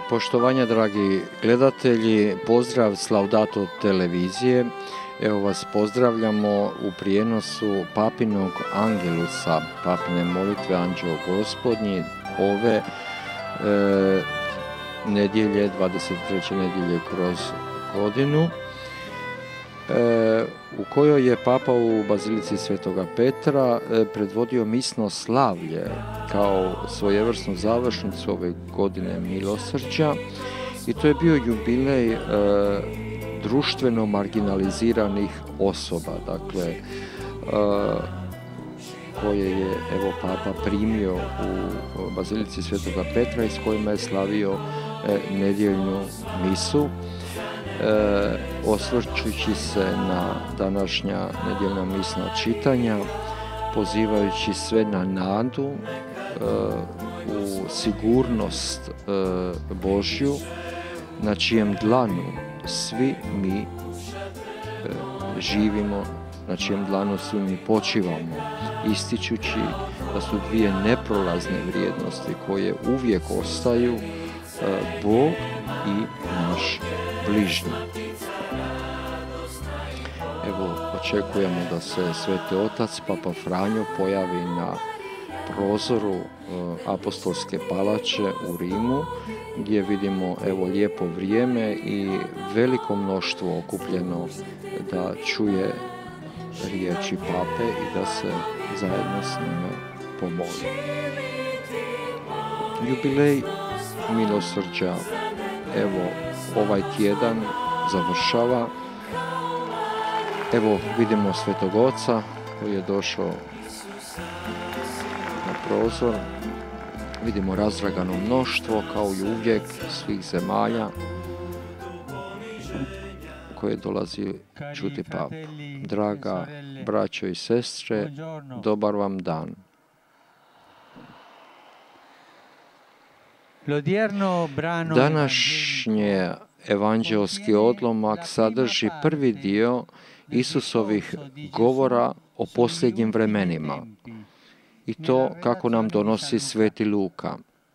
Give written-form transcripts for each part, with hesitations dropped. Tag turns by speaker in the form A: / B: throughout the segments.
A: Poštovanje, dragi gledatelji, pozdrav s Laudato televizije. Evo vas pozdravljamo u prijenosu Papinog Angelusa, Papine molitve Anđeo Gospodnji, ove nedjelje, 23. nedjelje kroz godinu, u kojoj je Papa u Bazilici Svetoga Petra predvodio misno slavlje kao svojevrsnu završnicu ove godine milosrđa, i to je bio jubilej društveno marginaliziranih osoba, dakle, koje je evo Papa primio u Bazilici Svetoga Petra i s kojima je slavio nedjeljnu misu, osvrćući se na današnja nedjeljna misna čitanja, pozivajući sve na nadu, u sigurnost Božju, na čijem dlanu svi mi živimo, na čijem dlanu svi mi počivamo, ističući da su dvije neprolazne vrijednosti koje uvijek ostaju, Bog i naš bližnji. Evo, očekujemo da se Sveti Otac, Papa Franjo, pojavi na prozoru Apostolske palače u Rimu, gdje vidimo evo lijepo vrijeme i veliko mnoštvo okupljeno da čuje riječi Pape i da se zajedno s njime pomoli. Jubilej milosrđa evo ovaj tjedan završava. Evo vidimo Svetog Oca koji je došao na prozor. Vidimo razdragano mnoštvo kao i uvijek svih zemalja koje dolazi čuti Papu. Draga braćo i sestre, dobar vam dan. Današnji evanđelski odlomak sadrži prvi dio Isusovih govora o posljednjim vremenima, i to kako nam donosi Sveti Luka.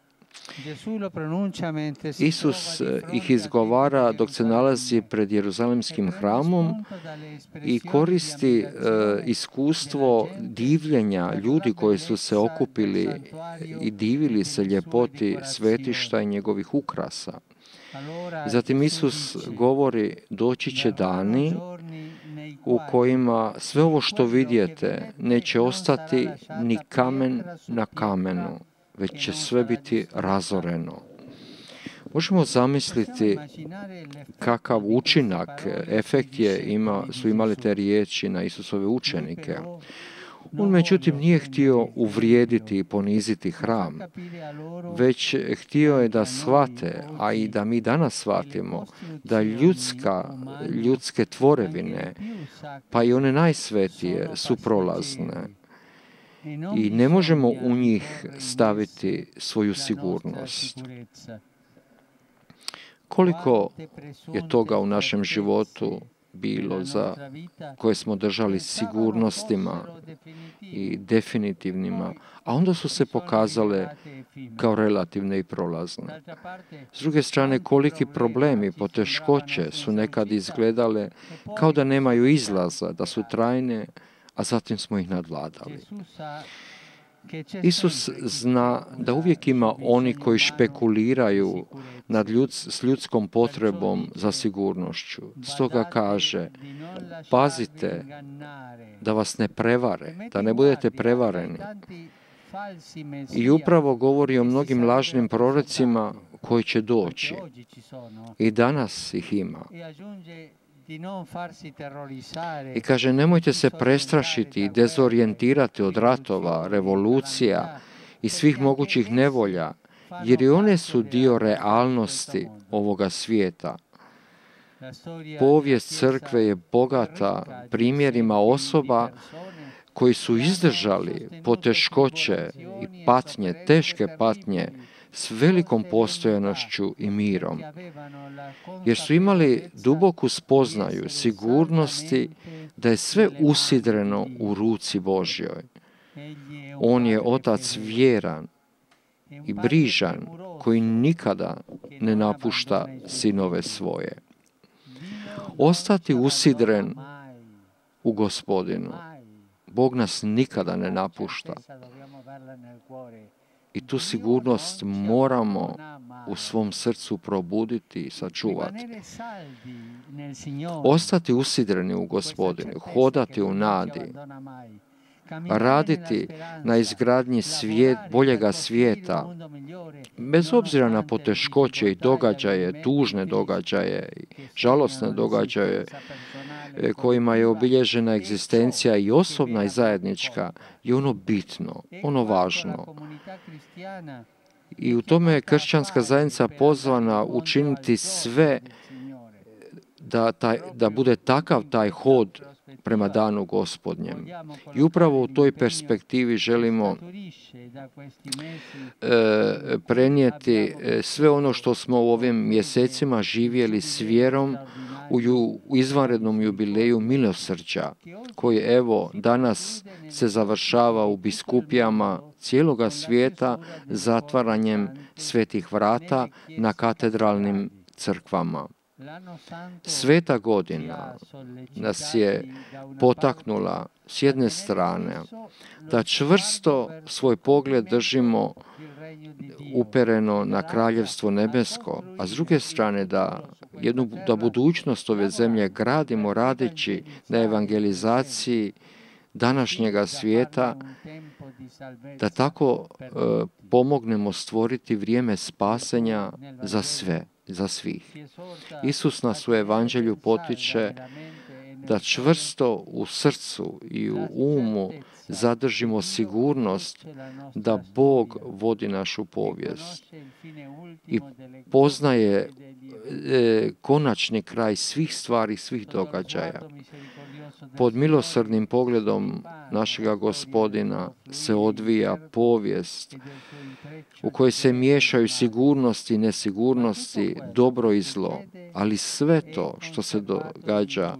A: Isus ih izgovara dok se nalazi pred Jeruzalemskim hramom i koristi iskustvo divljenja ljudi koji su se okupili i divili se ljepoti svetišta i njegovih ukrasa. Zatim Isus govori: doći će dani u kojima sve ovo što vidite neće ostati ni kamen na kamenu, već će sve biti razoreno. Možemo zamisliti kakav učinak, efekt su imali te riječi na Isusove učenike. On međutim nije htio uvrijediti i poniziti hram, već htio je da shvate, a i da mi danas shvatimo, da ljudske tvorevine, pa i one najsvetije, su prolazne i ne možemo u njih staviti svoju sigurnost. Koliko je toga u našem životu bilo za koje smo držali sigurnostima i definitivnima, a onda su se pokazale kao relativne i prolazne. S druge strane, koliki problemi, poteškoće su nekad izgledale kao da nemaju izlaza, da su trajne, a zatim smo ih nadvladali. Isus zna da uvijek ima oni koji špekuliraju s ljudskom potrebom za sigurnošću. Stoga kaže: pazite da vas ne prevare, da ne budete prevareni. I upravo govori o mnogim lažnim prorocima koji će doći. I danas ih ima. I kaže: nemojte se prestrašiti i dezorijentirati od ratova, revolucija i svih mogućih nevolja, jer i one su dio realnosti ovoga svijeta. Povijest crkve je bogata primjerima osoba koji su izdržali poteškoće i patnje, teške patnje, s velikom postojanošću i mirom, jer su imali duboku spoznaju sigurnosti da je sve usidreno u ruci Božjoj. On je Otac vjeran i brižan, koji nikada ne napušta sinove svoje. Ostati usidren u Gospodinu. Bog nas nikada ne napušta. I tu sigurnost moramo u svom srcu probuditi i sačuvati. Ostati usidreni u Gospodinu, hodati u nadi, raditi na izgradnji boljega svijeta, bez obzira na poteškoće i događaje, tužne događaje, žalosne događaje kojima je obilježena egzistencija i osobna i zajednička, je ono bitno, ono važno. I u tome je kršćanska zajednica pozvana učiniti sve da bude takav taj hod prema danu Gospodnjem. I upravo u toj perspektivi želimo prenijeti sve ono što smo u ovim mjesecima živjeli s vjerom u izvanrednom jubileju milosrđa, koji evo danas se završava u biskupijama cijeloga svijeta zatvaranjem svetih vrata na katedralnim crkvama. Sveta godina nas je potaknula s jedne strane da čvrsto svoj pogled držimo upereno na Kraljevstvo nebesko, a s druge strane da budućnost ove zemlje gradimo radeći na evangelizaciji današnjega svijeta, da tako pomognemo stvoriti vrijeme spasenja za sve, za svih. Isus nas u evanđelju potiče da čvrsto u srcu i u umu zadržimo sigurnost da Bog vodi našu povijest i poznaje konačni kraj svih stvari, svih događaja. Pod milosrdnim pogledom našega Gospodina se odvija povijest u kojoj se miješaju sigurnosti i nesigurnosti, dobro i zlo, ali sve to što se događa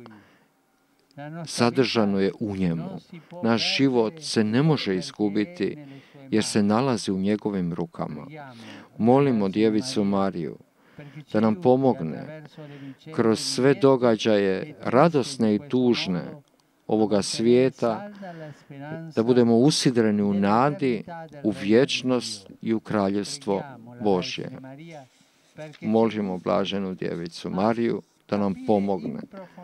A: sadržano je u njemu. Naš život se ne može izgubiti jer se nalazi u njegovim rukama. Molimo Djevicu Mariju da nam pomogne kroz sve događaje radosne i tužne ovoga svijeta, da budemo usidreni u nadi, u vječnost i u kraljevstvo Božje. Molimo blaženu Djevicu Mariju da nam pomogne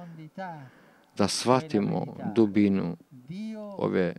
A: da shvatimo dubinu ove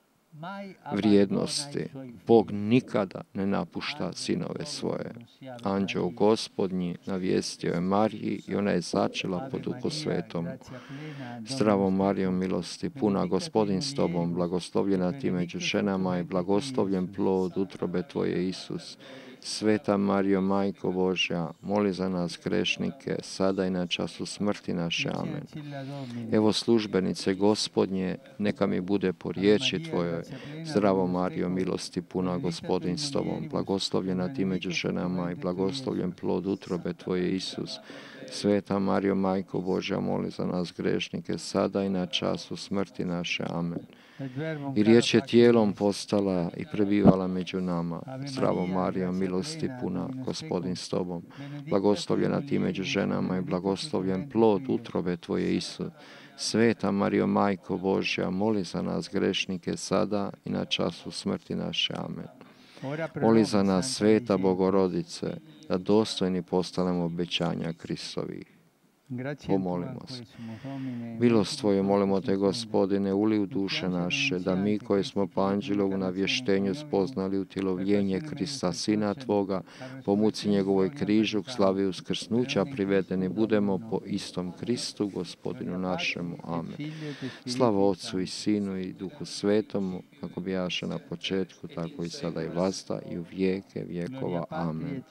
A: vrijednosti. Bog nikada ne napušta sinove svoje. Anđeo Gospodnji navijestio je Mariji i ona je začela po Duhu Svetom. Zdravo Marijo, milosti puna, Gospodin s tobom, blagoslovljena ti među ženama i blagoslovljen plod utrobe tvoje, Isus. Sveta Marijo, Majko Božja, moli za nas grešnike, sada i na času smrti naše. Amen. Evo službenice Gospodnje, neka mi bude po riječi tvojoj. Zdravo Marijo, milosti puna, Gospodin s tobom, blagoslovljena ti među ženama i blagoslovljen plod utrobe tvoje, Isus. Sveta Marijo, Majko Božja, moli za nas grešnike, sada i na času smrti naše. Amen. I riječ je tijelom postala i prebivala među nama. Zdravo Marijo, milosti puna, Gospodin s tobom, blagoslovljena ti među ženama i blagoslovljen plod utrobe tvoje, Isus. Sveta Marijo, Majko Božja, moli za nas grešnike, sada i na času smrti naše. Amen. Moli za nas, Sveta Bogorodice, da dostojni postanemo obećanja Kristovih. Pomolimo se. Milost tvoju, molimo te, Gospodine, uli u duše naše, da mi koji smo po anđelovu navještenju spoznali utjelovljenje Krista, Sina tvoga, po muci njegovoj križu, k slavi uskrsnuća privedeni budemo po istom Kristu, Gospodinu našemu. Amen. Slava Otcu i Sinu i Duhu Svetomu, kako bijaše na početku, tako i sada i vazda i u vijeke vjekova. Amen.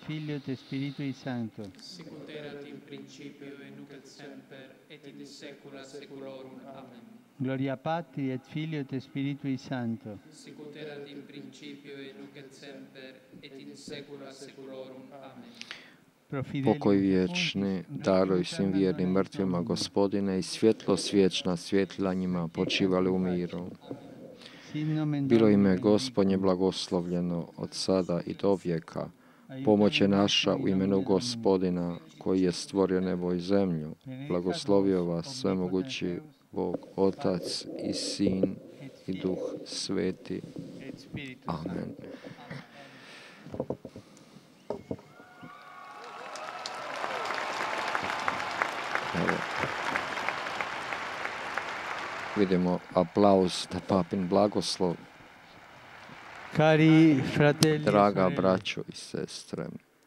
B: Et semper et in saecula saeculorum. Amen.
C: Gloria Patri et Filio et Spiritui Sancto.
B: Sicut erat in principio et nunc et semper et in saecula saeculorum. Amen.
A: Pokoj vječni, daruj svim vjernim mrtvima, Gospodine, i svjetlost vječna svjetlila njima, počivali u miru. bilo ime Gospodnje blagoslovljeno od sada i do vijeka. Pomoć je naša u imenu Gospodina koji je stvorio nebo i zemlju. Blagoslovio vas svemogući Bog, Otac i Sin i Duh Sveti. Amen. Evo. Vidimo aplauz na papin blagoslov.
C: Cari fratelli,
A: Draga braćo i sestre,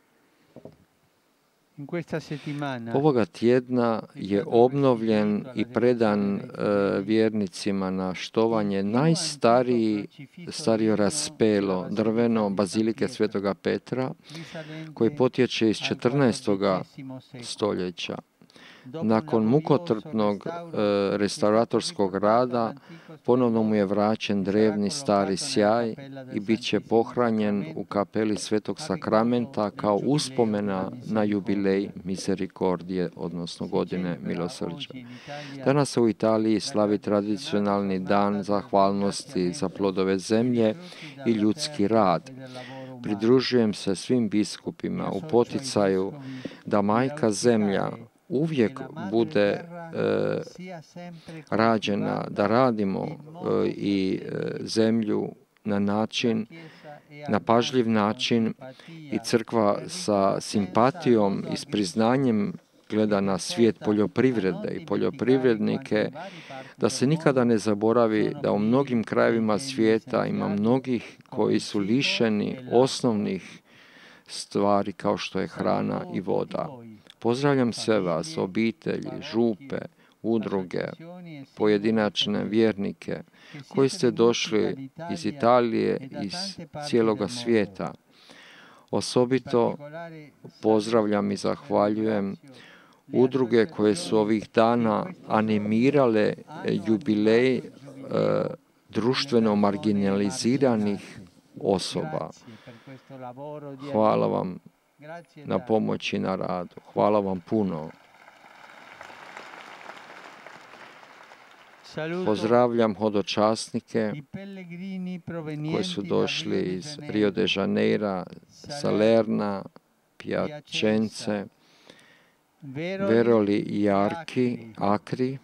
C: in questa settimana
A: ovoga tjedna je obnovljen i predan vjernicima na štovanje najstario raspelo drveno bazilike Svetoga Petra, koji potječe iz 14. stoljeća. Nakon mukotrpnog restauratorskog rada ponovno mu je vraćen drevni stari sjaj i bit će pohranjen u kapeli Svetog Sakramenta kao uspomena na jubilej Misericordije, odnosno godine milosrđa. Danas se u Italiji slavi tradicionalni dan zahvalnosti za plodove zemlje i ljudski rad. Pridružujem se svim biskupima u poticaju da Majka Zemlja uvijek bude rađena, da radimo i zemlju na način, na pažljiv način i crkva sa simpatijom i s priznanjem gleda na svijet poljoprivrede i poljoprivrednike, da se nikada ne zaboravi da u mnogim krajevima svijeta ima mnogih koji su lišeni osnovnih stvari kao što je hrana i voda. Pozdravljam sve vas, obitelji, župe, udruge, pojedinačne vjernike koji ste došli iz Italije, iz cijeloga svijeta. Osobito pozdravljam i zahvaljujem udruge koje su ovih dana animirale jubilej društveno marginaliziranih osoba. Hvala vam na pomoći na radu. Hvala vam puno. Pozdravljam hodočasnike koji su došli iz Rio de Janeira, Salerna, Piacence, Veroli i Acri,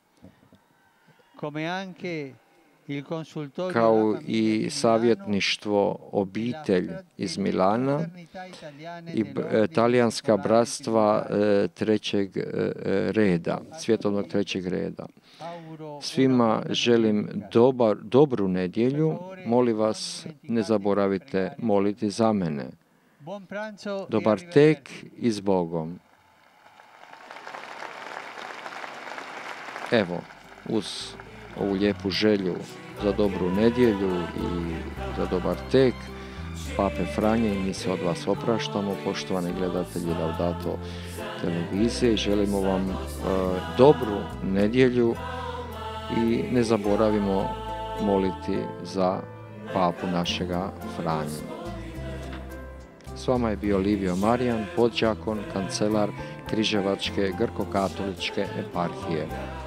A: kao i savjetništvo obitelj iz Milana i talijanska bratstva trećeg reda, svjetovnog trećeg reda. Svima želim dobru nedjelju. Molim vas, ne zaboravite moliti za mene. Dobar tek i s Bogom. Evo, uz ovu lijepu želju za dobru nedjelju i za dobar tek Pape Franje i mi se od vas opraštamo, poštovani gledatelji Laudato televizije, i želimo vam dobru nedjelju i ne zaboravimo moliti za papu našega Franju. S vama je bio Livio Marijan, podđakon, kancelar Križevačke grko-katoličke eparhije.